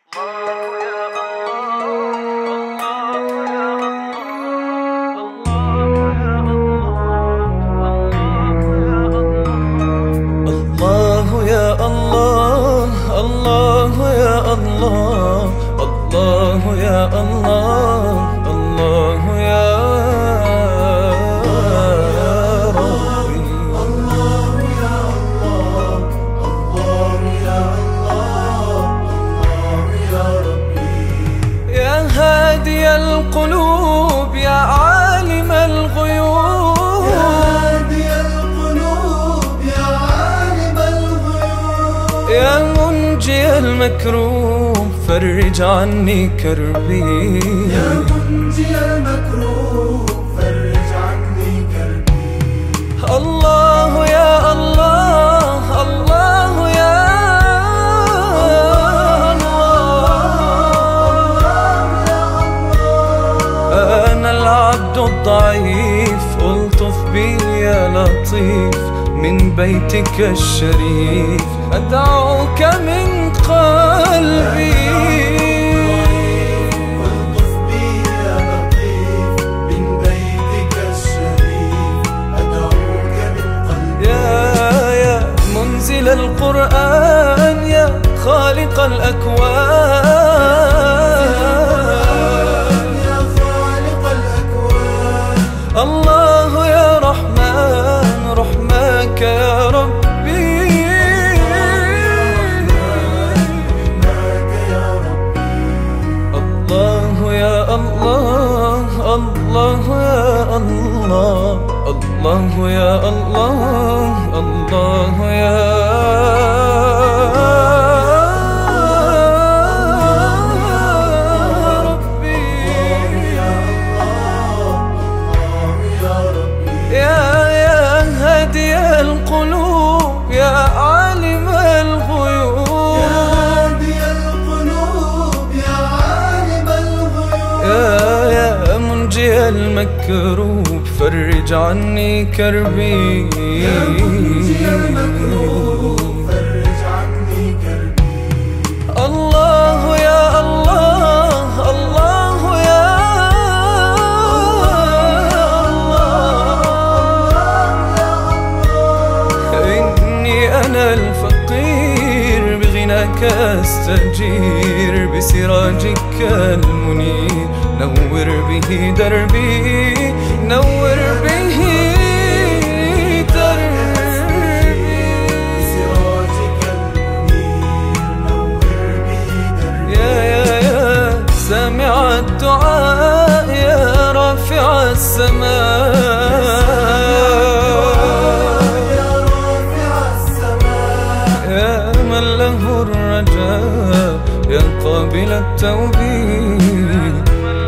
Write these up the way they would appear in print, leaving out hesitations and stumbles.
القلوب يا عالم الغيوب، يا هادي القلوب يا عالم الغيوب، يا منجي المكروب فرج عني كربي، يا منجي المكروب فرج عني كربي. الله يا الله الله يا الضعيف ألطف بي يا لطيف من بيتك الشريف أدعوك من قلبي. ألطف بي يا لطيف من بيتك الشريف أدعوك من قلبي. يا منزل القرآن يا خالق الأكوان، الله يا رحمن رحمك يا ربي، الله يا الله الله يا الله الله يا الله الله يا القلوب يا عالم الغيوب، يا هادي القلوب يا عالم الغيوب، يا منجي المكروب فرج عني كربي، يا منجي المكروب فرج عني كربي. الله يا الله الله يا أنا الفقير بغناك أستجير، بسراجك المنير نور به دربي، نور به دربي، بسراجك المنير نور به دربي. يا سامع الدعاء يا رافع السماء، له الرجاء يا قابل التوبيخ.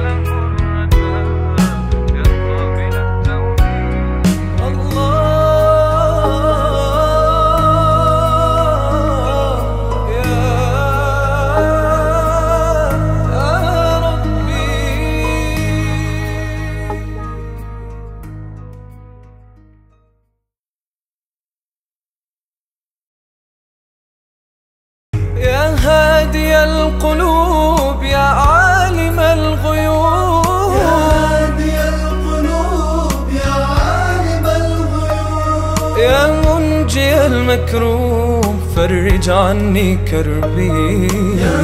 يا هادي القلوب يا عالم الغيوب، يا هادي القلوب يا عالم الغيوب، يا منجي المكروب فرج عني كربي، يا